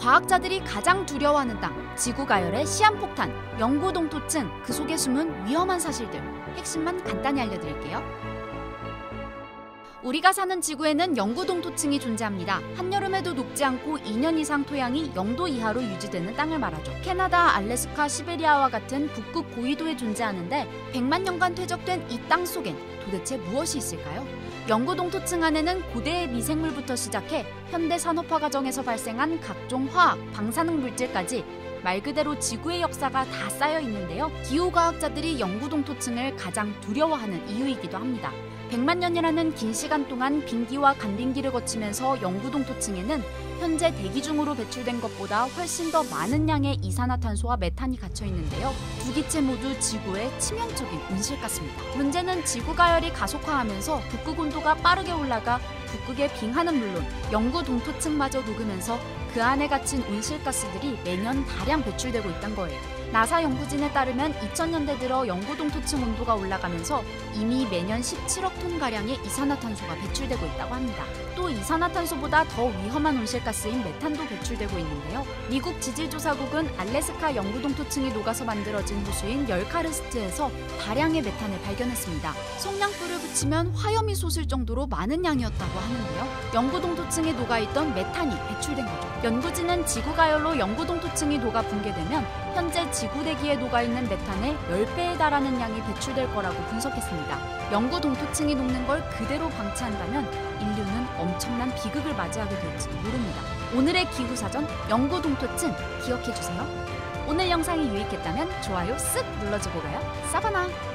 과학자들이 가장 두려워하는 땅, 지구가열의 시한폭탄, 영구동토층, 그 속에 숨은 위험한 사실들, 핵심만 간단히 알려드릴게요. 우리가 사는 지구에는 영구동토층이 존재합니다. 한여름에도 녹지 않고 2년 이상 토양이 0도 이하로 유지되는 땅을 말하죠. 캐나다, 알래스카, 시베리아와 같은 북극 고위도에 존재하는데 100만 년간 퇴적된 이 땅 속엔 도대체 무엇이 있을까요? 영구동토층 안에는 고대의 미생물부터 시작해 현대 산업화 과정에서 발생한 각종 화학, 방사능 물질까지 말 그대로 지구의 역사가 다 쌓여 있는데요. 기후과학자들이 영구동토층을 가장 두려워하는 이유이기도 합니다. 100만 년이라는 긴 시간 동안 빙기와 간빙기를 거치면서 영구동토층에는 현재 대기 중으로 배출된 것보다 훨씬 더 많은 양의 이산화탄소와 메탄이 갇혀 있는데요. 두 기체 모두 지구의 치명적인 온실가스입니다. 문제는 지구 가열이 가속화하면서 북극 온도가 빠르게 올라가 북극의 빙하는 물론 영구동토층마저 녹으면서 그 안에 갇힌 온실가스들이 매년 다량 배출되고 있다는 거예요. 나사 연구진에 따르면 2000년대 들어 영구동토층 온도가 올라가면서 이미 매년 17억 톤가량의 이산화탄소가 배출되고 있다고 합니다. 또 이산화탄소보다 더 위험한 온실가스인 메탄도 배출되고 있는데요. 미국 지질조사국은 알래스카 영구동토층이 녹아서 만들어진 호수인 열카르스트에서 다량의 메탄을 발견했습니다. 성냥불을 붙이면 화염이 솟을 정도로 많은 양이었다고 하는데요. 영구동토층에 녹아있던 메탄이 배출된 거죠. 연구진은 지구가열로 영구동토층이 녹아 붕괴되면 현재 지구 대기에 녹아있는 메탄의 10배에 달하는 양이 배출될 거라고 분석했습니다. 영구동토층이 녹는 걸 그대로 방치한다면 인류는 엄청난 비극을 맞이하게 될지도 모릅니다. 오늘의 기후사전 영구동토층 기억해주세요. 오늘 영상이 유익했다면 좋아요 쓱 눌러주고 가요. 사바나!